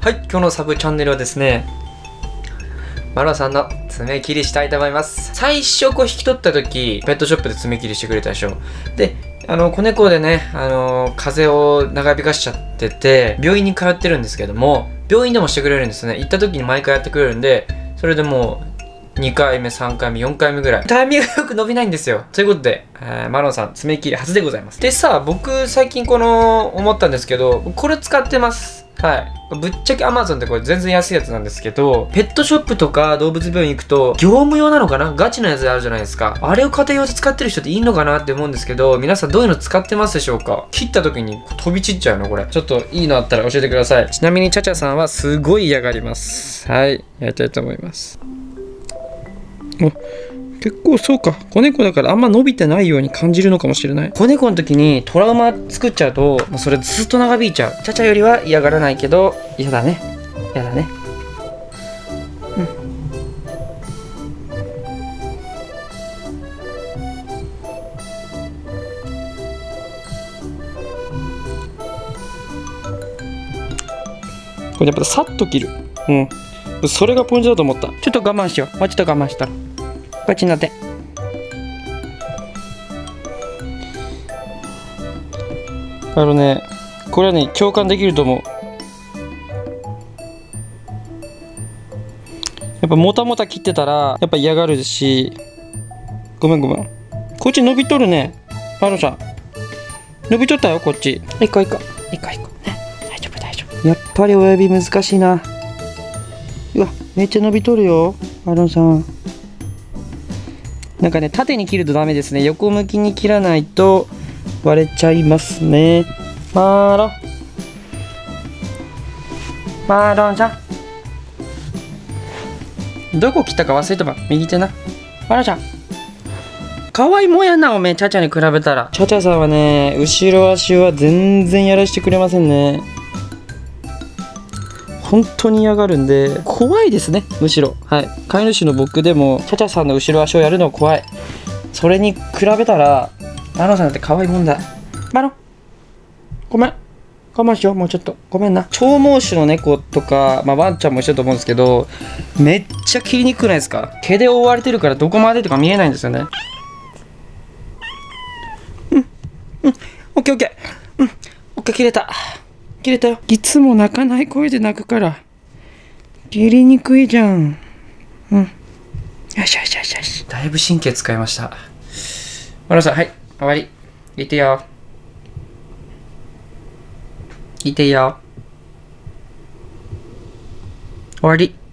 はい、今日のサブチャンネルはですね、マロさんの爪切りしたいと思います。最初こう引き取った時、ペットショップで爪切りしてくれたでしょ。で、子猫でね、風邪を長引かしちゃってて、病院に通ってるんですけども、病院でもしてくれるんですね。行った時に毎回やってくれるんで、それでもう、2回目、3回目、4回目ぐらい。タイミングよく伸びないんですよ。ということで、マロンさん、爪切り初でございます。でさ、僕、最近思ったんですけど、これ使ってます。はい。ぶっちゃけ Amazon ってこれ全然安いやつなんですけど、ペットショップとか動物病院行くと、業務用なのかなガチのやつあるじゃないですか。あれを家庭用で使ってる人っていいのかなって思うんですけど、皆さんどういうの使ってますでしょうか？切った時に飛び散っちゃうのこれ。ちょっといいのあったら教えてください。ちなみにチャチャさんはすごい嫌がります。はい。やりたいと思います。結構そうか。子猫だからあんま伸びてないように感じるのかもしれない。子猫の時にトラウマ作っちゃうと、もうそれずっと長引いちゃう。チャチャよりは嫌がらないけど、嫌だね。嫌だね。うん。これやっぱさっと切る。うん。それがポイントだと思った。ちょっと我慢しよう。もうちょっと我慢したら。こっちになって。これはね、共感できると思う。やっぱもたもた切ってたら、やっぱ嫌がるし、ごめん。こっち伸びとるね。マロさん。伸びとったよ、こっち。行こう。ね、大丈夫。やっぱり親指難しいな。うわ、めっちゃ伸びとるよ、マロさん。なんかね、縦に切るとダメですね。横向きに切らないと割れちゃいますね。マロンさん。どこ切ったか忘れたば。右手な。マロちゃん。かわいいもんやな、おめえ、チャチャに比べたら。チャチャさんはね、後ろ足は全然やらしてくれませんね。本当に嫌がるんで、怖いですね、むしろ。はい。飼い主の僕でも、チャチャさんの後ろ足をやるの怖い。それに比べたら、マロさんだって可愛いもんだ。マロ、ごめん。我慢しよう、もうちょっと。ごめんな。長毛種の猫とか、ワンちゃんも一緒だと思うんですけど、めっちゃ切りにくくないですか？毛で覆われてるからどこまでとか見えないんですよね。オッケー。オッケー、切れたよ。いつも泣かない声で泣くから、切りにくいじゃん。よし。だいぶ神経使いました。マロさん、はい、終わり。いてよ。終わり。